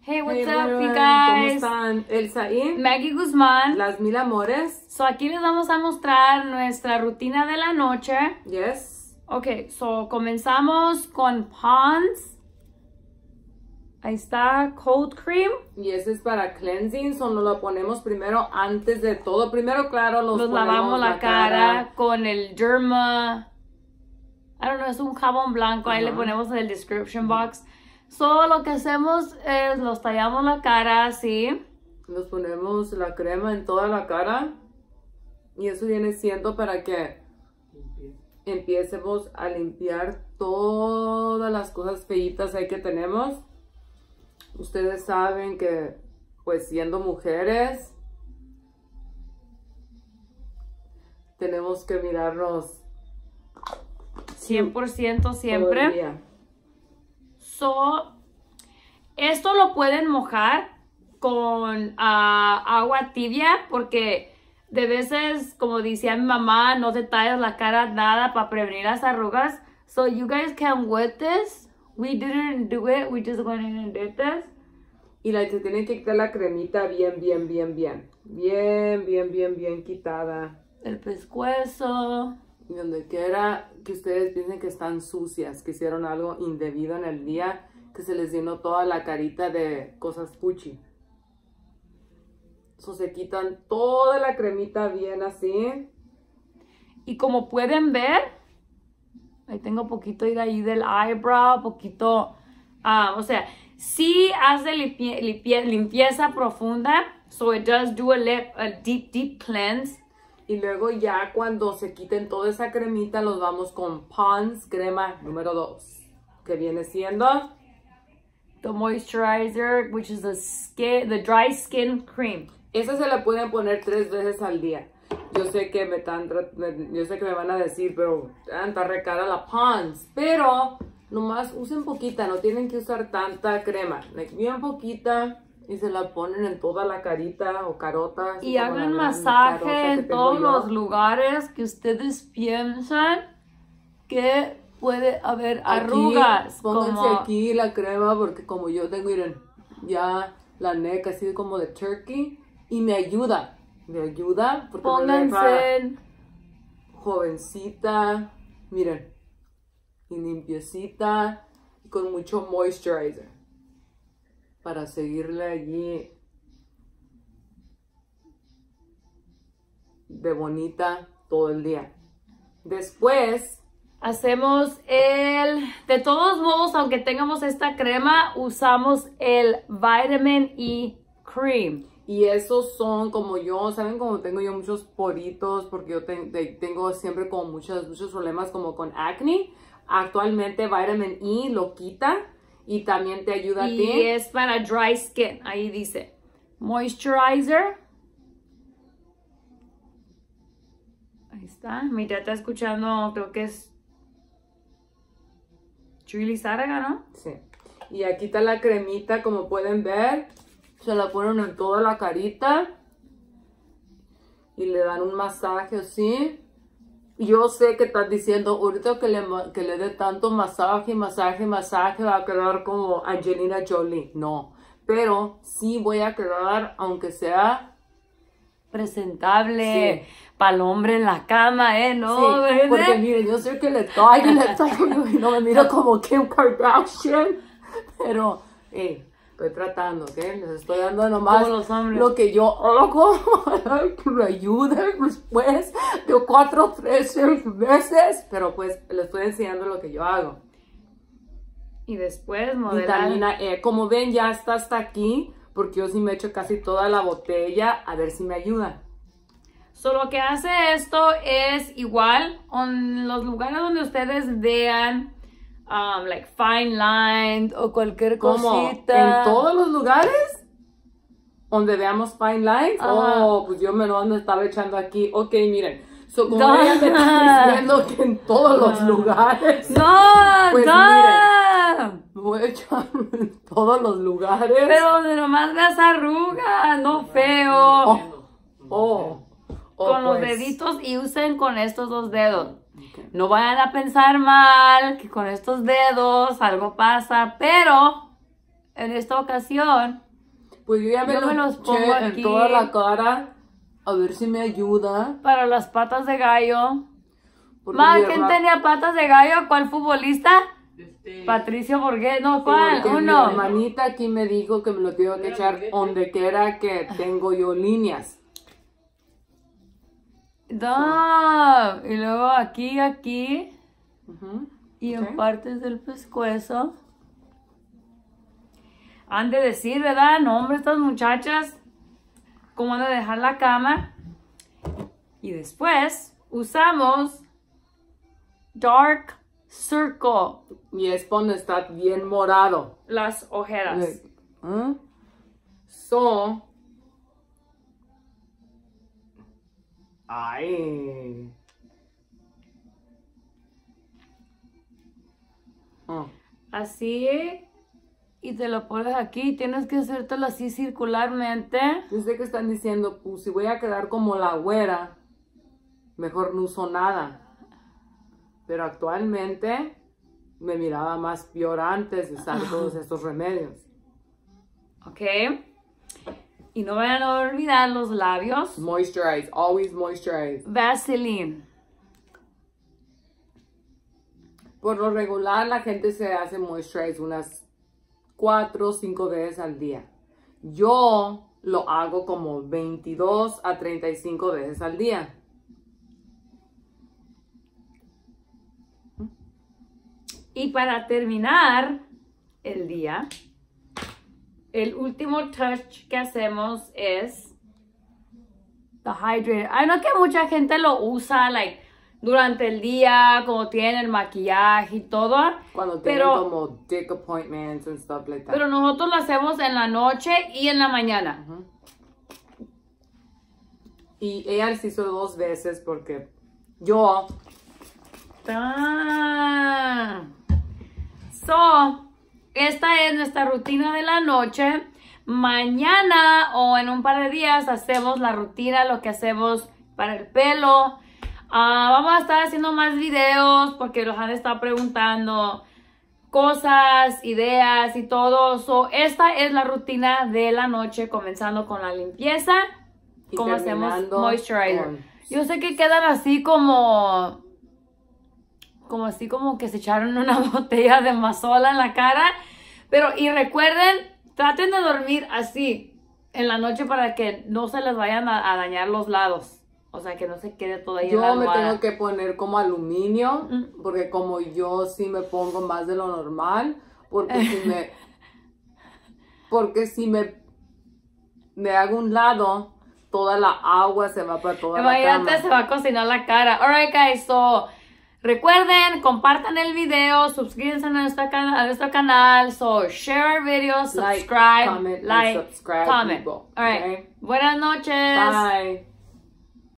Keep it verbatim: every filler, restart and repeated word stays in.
Hey, what's Hey, up, everyone. you ¿Cómo guys? están? Elsa y Maggie Guzmán. las mil amores. So, aquí les vamos a mostrar nuestra rutina de la noche. Yes. Ok, so comenzamos con Pond's. Ahí está, Cold Cream. Y ese es para cleansing, solo lo ponemos primero antes de todo. Primero, claro, los Nos ponemos lavamos la, la cara, cara. con el Derma. I don't know, es un jabón blanco. Ahí Ajá. le ponemos en el description box. So, lo que hacemos es los tallamos la cara así. Nos ponemos la crema en toda la cara. Y eso viene siendo para que empiecemos a limpiar todas las cosas feitas ahí que tenemos. Ustedes saben que, pues siendo mujeres, tenemos que mirarnos cien por ciento todo el siempre. día. So, esto lo pueden mojar con ah, agua tibia porque de veces, como decía mi mamá, no te tallas la cara nada para prevenir las arrugas. So, you guys can wet this. We didn't do it. We just went in and did this. Y la se tiene que quitar la cremita bien, bien, bien, bien. Bien, bien, bien, bien quitada. El pescuezo. Y donde quiera que ustedes piensen que están sucias, que hicieron algo indebido en el día, que se les llenó toda la carita de cosas puchi. So, se quitan toda la cremita bien así. Y como pueden ver, ahí tengo poquito de ahí del eyebrow, poquito, ah, o sea, sí hace limpie- limpie- limpieza profunda, so it does do a, lip, a deep, deep cleanse. Y luego ya cuando se quiten toda esa cremita, los vamos con Pond's crema número dos. Que viene siendo The moisturizer, which is the skin, the dry skin cream. esa se la pueden poner tres veces al día. Yo sé que me están, yo sé que me van a decir, pero tanta recara la Pond's. Pero nomás usen poquita, no tienen que usar tanta crema. Like, bien poquita y se la ponen en toda la carita o carota. Y así como hagan la gran masaje carota que en tengo todos yo. los lugares que ustedes piensan que puede haber arrugas. Aquí, pónganse como aquí la crema porque como yo tengo, miren, ya la neck así como de turkey y me ayuda, me ayuda porque me deja pónganse jovencita, miren, y limpiecita y con mucho moisturizer para seguirle allí de bonita todo el día. Después hacemos el, de todos modos, aunque tengamos esta crema, usamos el Vitamin E Cream. y esos son como yo, ¿saben? Como tengo yo muchos poritos porque yo te- te- tengo siempre como muchos, muchos problemas como con acné. Actualmente Vitamin E lo quita y también te ayuda a Y ti. es para dry skin, ahí dice. Moisturizer. Ahí está, mi tía está escuchando, creo que es Julie Zárraga, ¿no? Sí. Y aquí está la cremita, como pueden ver. Se la ponen en toda la carita. Y le dan un masaje así. Y yo sé que estás diciendo, ahorita que le, ma- que le dé tanto masaje, masaje, masaje, va a quedar como Angelina Jolie. No. Pero sí voy a quedar, aunque sea... Presentable, Sí. para el hombre en la cama, ¿eh? No, Sí, ¿verdad? porque miren, yo sé que le traigo, le traigo y no me miro como Kim Kardashian, pero, hey, estoy tratando, ¿ok? Les estoy dando nomás Como los hombres. lo que yo hago, que me ayude después de cuatro, tres, seis meses, pero pues les estoy enseñando lo que yo hago. Y después modelar. Vitamina E, como ven, ya está hasta aquí, porque yo sí me echo casi toda la botella, a ver si me ayuda. So, lo que hace esto es igual en los lugares donde ustedes vean um, like fine lines o cualquier Como cosita. en todos los lugares donde veamos fine lines. Ajá. Oh, pues yo me lo ando estaba echando aquí. Ok, miren. So, como No. ella me está diciendo que en todos los No. lugares. ¡No! Pues ¡No! Me voy a echar en todos los lugares. Pero donde nomás veas arrugas, no feo. Oh, oh, oh, Con los pues. deditos y usen con estos dos dedos. No vayan a pensar mal que con estos dedos algo pasa, pero en esta ocasión, Pues yo ya me Yo lo me los eché pongo en aquí. toda la cara. A ver si me ayuda. para las patas de gallo. Porque Ma, mi ¿quién herma- tenía patas de gallo? ¿Cuál futbolista? Este, Patricio Borges. No, Sí, ¿cuál? porque mi Uno. hermanita aquí me dijo que me lo tengo que echar donde quiera que tengo yo líneas. No. Y luego aquí, aquí. Ujú. Y Ok. en partes del pescuezo. Han de decir, ¿verdad? No, hombre, estas muchachas. ¿Cómo han de dejar la cama? Y después usamos Dark Circle. Y es cuando está bien morado. Las ojeras. ¿Eh? So. Ay. Ah. Así. Y te lo pones aquí. Tienes que hacértelo así circularmente. Yo sé que están diciendo, pues si voy a quedar como la güera, mejor no uso nada. Pero actualmente me miraba más peor antes de usar todos estos remedios. ¿Ok? Y no vayan a olvidar los labios. Moisturize, always moisturize. Vaseline. Por lo regular la gente se hace moisturize unas cuatro o cinco veces al día. Yo lo hago como veintidós a treinta y cinco veces al día. Y para terminar el día, el último touch que hacemos es the hydrator. I know que mucha gente lo usa like durante el día, como tienen el maquillaje y todo. Cuando tienen Pero, como dick appointments and stuff like that. pero nosotros lo hacemos en la noche y en la mañana. Ujú. Y ella se hizo dos veces porque yo ¡Tan! So, esta es nuestra rutina de la noche. Mañana o en un par de días hacemos la rutina, lo que hacemos para el pelo. Ah, vamos a estar haciendo más videos porque los han estado preguntando cosas, ideas y todo. So, esta es la rutina de la noche, comenzando con la limpieza. Y Como hacemos terminando moisturizer. con- Yo sé que quedan así como... Como así como que se echaron una botella de mazola en la cara. Pero, y recuerden, traten de dormir así en la noche para que no se les vayan a, a dañar los lados. O sea, que no se quede todo ahí en la yo me almohada. tengo que poner como aluminio, Mm. porque como yo sí me pongo más de lo normal, porque si me, porque si me, me hago un lado, toda la agua se va para toda la Imagínate, cama. se va a cocinar la cara. Alright, guys, so recuerden, compartan el video, suscríbanse a nuestro, can- a nuestro canal, so share our videos, Like, subscribe, comment, and like, subscribe, comment. people, Alright, okay? buenas noches. Bye.